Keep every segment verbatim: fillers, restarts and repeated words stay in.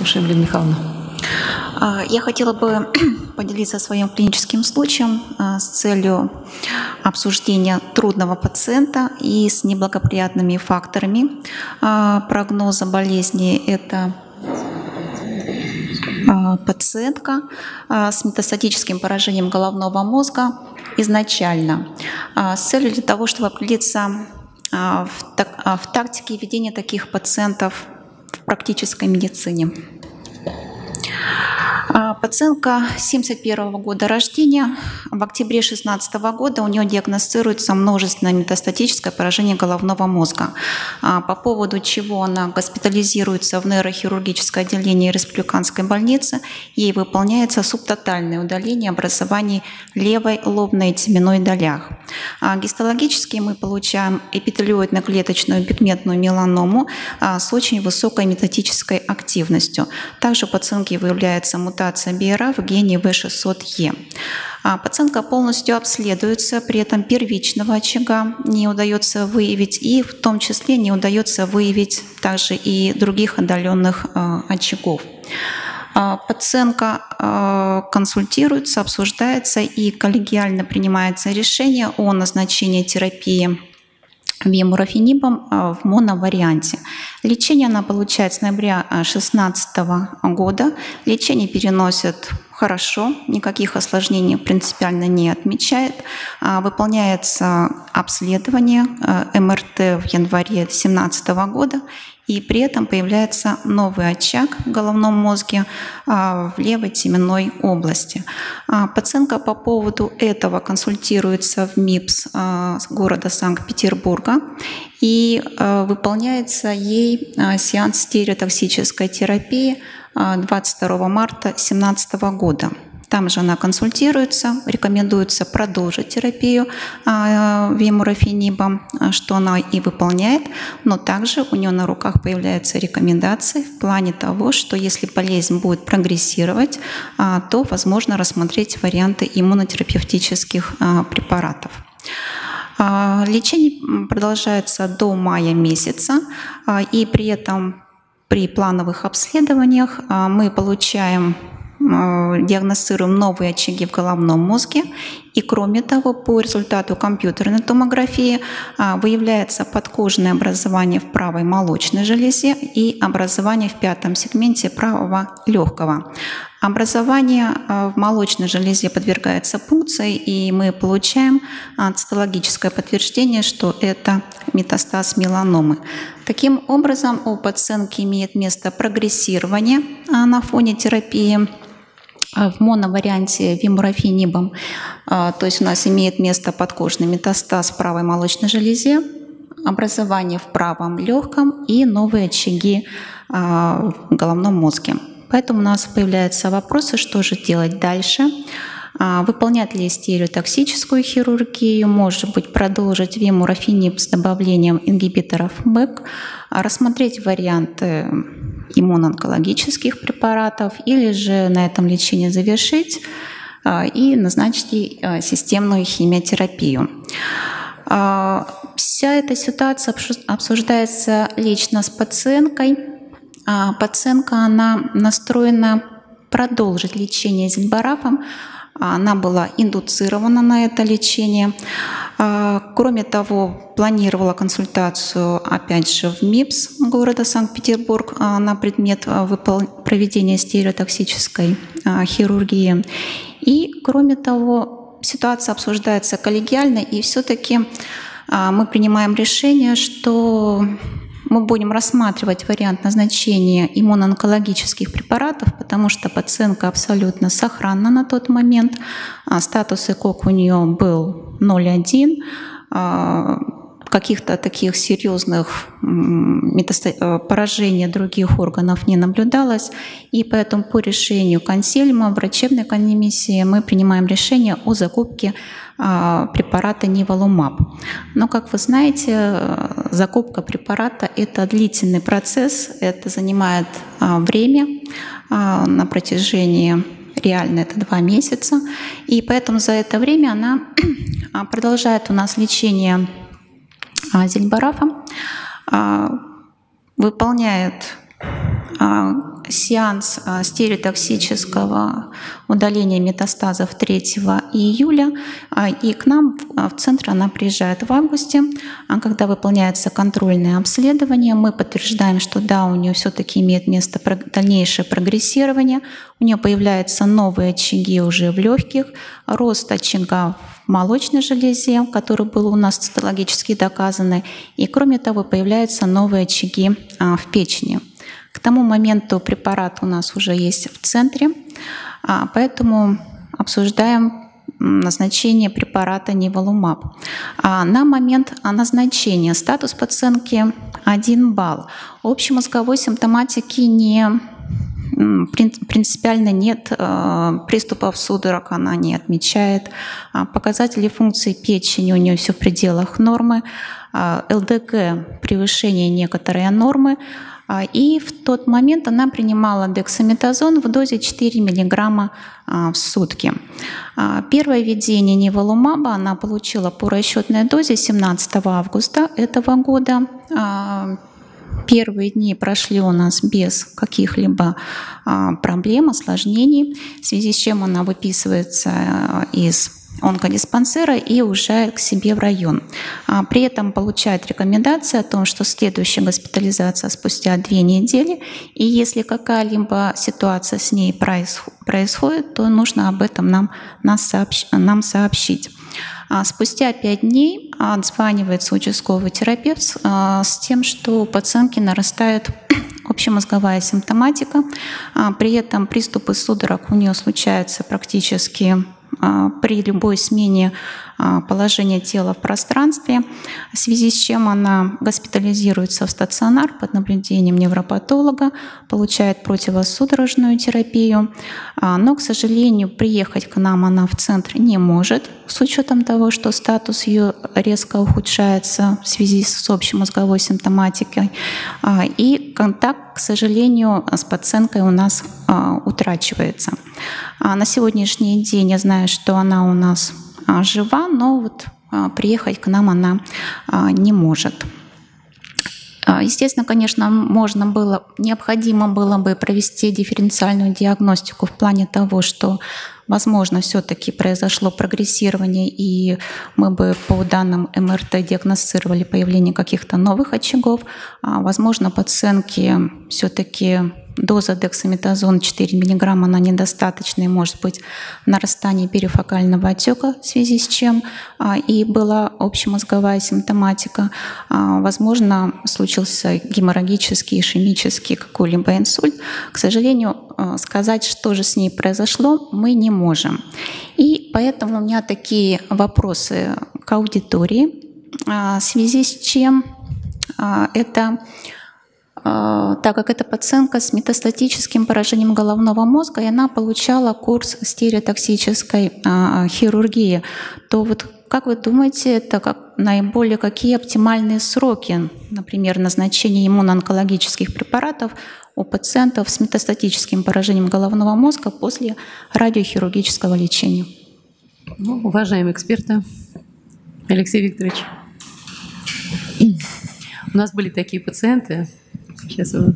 слушаем, Лена Михайловна. Я хотела бы поделиться своим клиническим случаем с целью обсуждения трудного пациента и с неблагоприятными факторами прогноза болезни. Это пациентка с метастатическим поражением головного мозга изначально, с целью для того, чтобы определиться в тактике ведения таких пациентов в практической медицине. Пациентка семьдесят первого года рождения. В октябре две тысячи шестнадцатого года у нее диагностируется множественное метастатическое поражение головного мозга, по поводу чего она госпитализируется в нейрохирургическое отделение республиканской больницы. Ей выполняется субтотальное удаление образований левой лобной и теменной долях. Гистологически мы получаем эпителиоидно-клеточную пигментную меланому с очень высокой метастатической активностью. Также у пациентки выявляется мутация би эр а в гене вэ шестьсот е. Пациентка полностью обследуется, при этом первичного очага не удается выявить, и в том числе не удается выявить также и других отдаленных очагов. Пациентка консультируется, обсуждается и коллегиально принимается решение о назначении терапии вемурофенибом в моноварианте. Лечение она получает с ноября две тысячи шестнадцатого года. Лечение переносит хорошо, никаких осложнений принципиально не отмечает. Выполняется обследование эм эр тэ в январе две тысячи семнадцатого года, и при этом появляется новый очаг в головном мозге в левой теменной области. Пациентка по поводу этого консультируется в МИПС города Санкт-Петербурга, и выполняется ей сеанс стереотоксической терапии двадцать второго марта две тысячи семнадцатого года. Там же она консультируется, рекомендуется продолжить терапию вемурофенибом, что она и выполняет, но также у нее на руках появляются рекомендации в плане того, что если болезнь будет прогрессировать, то возможно рассмотреть варианты иммунотерапевтических препаратов. Лечение продолжается до мая месяца, и при этом при плановых обследованиях мы получаем диагностируем новые очаги в головном мозге, и кроме того, по результату компьютерной томографии выявляется подкожное образование в правой молочной железе и образование в пятом сегменте правого легкого. Образование в молочной железе подвергается пункции, и мы получаем цитологическое подтверждение, что это метастаз меланомы. Таким образом, у пациентки имеет место прогрессирование на фоне терапии в моноварианте вемурофенибом. То есть у нас имеет место подкожный метастаз в правой молочной железе, образование в правом легком и новые очаги в головном мозге. Поэтому у нас появляются вопросы, что же делать дальше. Выполнять ли стереотоксическую хирургию, может быть, продолжить вемурофениб с добавлением ингибиторов мэк, рассмотреть варианты иммуноонкологических препаратов или же на этом лечение завершить и назначить системную химиотерапию. Вся эта ситуация обсуждается лично с пациенткой. Пациентка, она настроена продолжить лечение зильбарафом. Она была индуцирована на это лечение. Кроме того, планировала консультацию, опять же, в МИПС города Санкт-Петербург на предмет проведения стереотоксической хирургии. И, кроме того, ситуация обсуждается коллегиально, и все-таки мы принимаем решение, что мы будем рассматривать вариант назначения иммуноонкологических препаратов, потому что пациентка абсолютно сохранна на тот момент. Статус ЭКОГ у нее был ноль один. Каких-то таких серьезных поражений других органов не наблюдалось. И поэтому по решению консилиума врачебной комиссии мы принимаем решение о закупке препарата ниволумаб. Но, как вы знаете, закупка препарата – это длительный процесс, это занимает время на протяжении, реально это два месяца, и поэтому за это время она продолжает у нас лечение зильбарафом, выполняет сеанс стереотоксического удаления метастазов третьего июля, и к нам в центр она приезжает в августе. Когда выполняется контрольное обследование, мы подтверждаем, что да, у нее все-таки имеет место дальнейшее прогрессирование, у нее появляются новые очаги уже в легких, рост очага в молочной железе, который был у нас цитологически доказанный, и кроме того появляются новые очаги в печени. К тому моменту препарат у нас уже есть в центре, поэтому обсуждаем назначение препарата Nivolumab. На момент назначения статус пациентки один балл. Общемозговой симптоматики не принципиально нет, приступов судорог она не отмечает, показатели функции печени у нее все в пределах нормы, ЛДГ превышение некоторые нормы, и в тот момент она принимала дексаметазон в дозе четыре миллиграмма в сутки. Первое введение Nivolumab она получила по расчетной дозе семнадцатого августа этого года. Первые дни прошли у нас без каких-либо проблем, осложнений, в связи с чем она выписывается из онкодиспансера и уезжает к себе в район. При этом получает рекомендации о том, что следующая госпитализация спустя две недели, и если какая-либо ситуация с ней происходит, то нужно об этом нам, нам сообщить. Спустя пять дней отзванивается участковый терапевт с тем, что у пациентки нарастает общемозговая симптоматика. При этом приступы судорог у нее случаются практически при любой смене положения тела в пространстве, в связи с чем она госпитализируется в стационар под наблюдением невропатолога, получает противосудорожную терапию, но, к сожалению, приехать к нам она в центр не может, с учетом того, что статус ее резко ухудшается в связи с общемозговой симптоматикой, и контакт, к сожалению, с пациенткой у нас утрачивается. На сегодняшний день я знаю, что она у нас жива, но вот приехать к нам она не может. Естественно, конечно, можно было, необходимо было бы провести дифференциальную диагностику в плане того, что, возможно, все-таки произошло прогрессирование, и мы бы по данным эм эр тэ диагностировали появление каких-то новых очагов. Возможно, пациентке все-таки доза дексаметазона четыре миллиграмма она недостаточна, и может быть нарастание перифокального отека, в связи с чем и была общемозговая симптоматика. Возможно, случился геморрагический, ишемический какой-либо инсульт. К сожалению, сказать, что же с ней произошло, мы не можем. И поэтому у меня такие вопросы к аудитории, в связи с чем это... так как это пациентка с метастатическим поражением головного мозга, и она получала курс стереотоксической хирургии, то вот как вы думаете, это как наиболее какие оптимальные сроки, например, назначения иммуноонкологических препаратов у пациентов с метастатическим поражением головного мозга после радиохирургического лечения? Ну, уважаемые эксперты, Алексей Викторович, у нас были такие пациенты. Сейчас вы...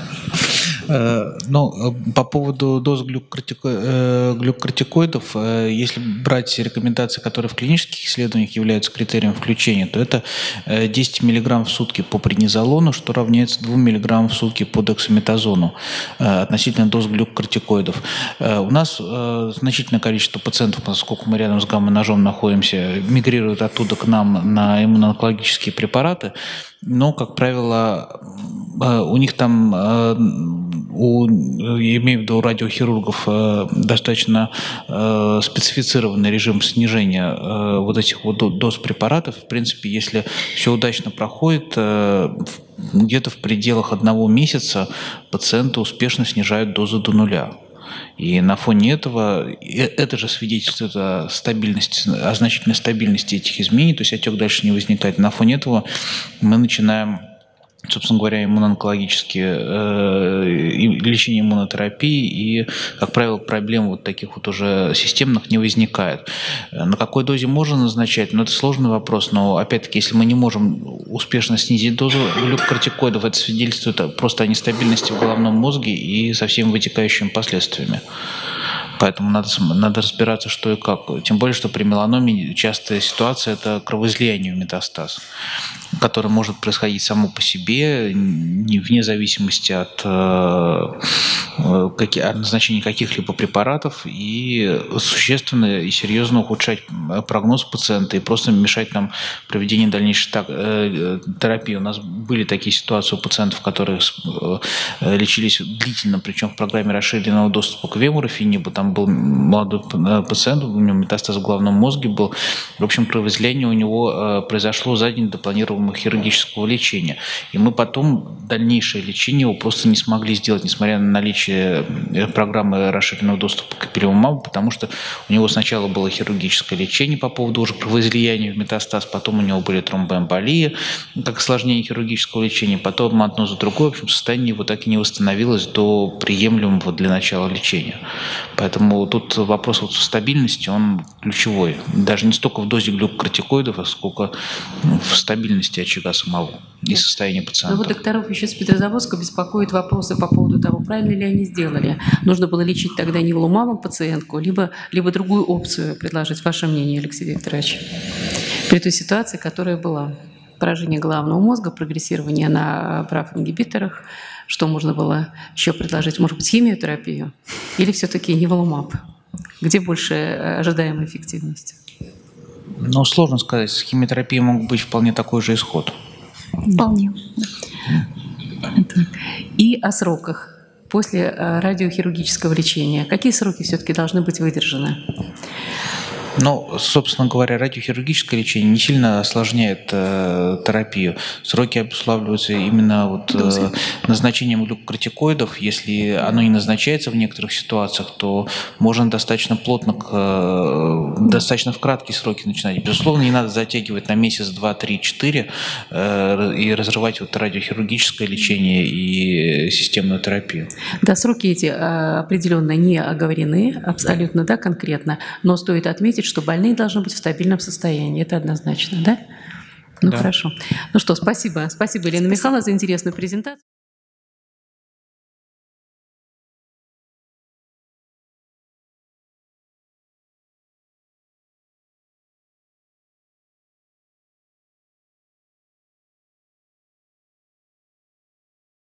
Ну, по поводу доз глюкокортикоидов, если брать рекомендации, которые в клинических исследованиях являются критерием включения, то это десять миллиграмм в сутки по преднизолону, что равняется двум миллиграммам в сутки по дексаметазону относительно доз глюкокортикоидов. У нас значительное количество пациентов, поскольку мы рядом с гамма-ножом находимся, мигрируют оттуда к нам на иммуноонкологические препараты, но, как правило, у них там, у, я имею в виду у радиохирургов, достаточно специфицированный режим снижения вот этих вот доз препаратов. В принципе, если все удачно проходит, где-то в пределах одного месяца пациенты успешно снижают дозу до нуля. И на фоне этого, это же свидетельствует о стабильности, о значительной стабильности этих изменений, то есть отек дальше не возникает. На фоне этого мы начинаем собственно говоря, иммуноонкологические, э, лечение иммунотерапии, и, как правило, проблем вот таких вот уже системных не возникает. На какой дозе можно назначать? Ну, это сложный вопрос, но, опять-таки, если мы не можем успешно снизить дозу глюкокортикоидов, это свидетельствует просто о нестабильности в головном мозге и со всеми вытекающими последствиями. Поэтому надо, надо разбираться, что и как. Тем более, что при меланоме частая ситуация – это кровоизлияние в метастаз, которое может происходить само по себе, вне зависимости от, от назначения каких-либо препаратов, и существенно и серьезно ухудшать прогноз пациента и просто мешать нам проведению дальнейшей терапии. У нас были такие ситуации у пациентов, которые лечились длительно, причем в программе расширенного доступа к вемурофенибу. Там был молодой пациент, у него метастаз в головном мозге был. В общем, кровоизлияние у него произошло за день до планируемого хирургического лечения. И мы потом дальнейшее лечение его просто не смогли сделать, несмотря на наличие программы расширенного доступа к ипилимумабу, потому что у него сначала было хирургическое лечение по поводу уже кровоизлияния в метастаз, потом у него были тромбоэмболии, как осложнение хирургического лечения, потом одно за другое. В общем, состояние его так и не восстановилось до приемлемого для начала лечения. Поэтому Поэтому тут вопрос вот стабильности, он ключевой. Даже не столько в дозе глюкокортикоидов, а сколько в стабильности очага самого и состояния пациента. Но вот докторов еще с Петрозаводска беспокоят вопросы по поводу того, правильно ли они сделали. Нужно было лечить тогда неволумабом пациентку, либо, либо другую опцию предложить. Ваше мнение, Алексей Викторович, при той ситуации, которая была. Поражение головного мозга, прогрессирование на прав-ингибиторах. Что можно было еще предложить? Может быть, химиотерапию или все-таки неволумаб? Где больше ожидаемая эффективность? Ну, сложно сказать. С химиотерапией мог быть вполне такой же исход. Вполне. И о сроках после радиохирургического лечения. Какие сроки все-таки должны быть выдержаны? Ну, собственно говоря, радиохирургическое лечение не сильно осложняет э, терапию. Сроки обуславливаются именно вот, э, назначением глюкокортикоидов. Если оно не назначается в некоторых ситуациях, то можно достаточно плотно, э, достаточно в краткие сроки начинать. Безусловно, не надо затягивать на месяц, два, три, четыре э, и разрывать вот радиохирургическое лечение и системную терапию. Да, сроки эти определенно не оговорены, абсолютно, да, конкретно, но стоит отметить, что больные должны быть в стабильном состоянии. Это однозначно, да? Ну, да. Хорошо. Ну что, спасибо. Спасибо, Елена Михайловна, за интересную презентацию.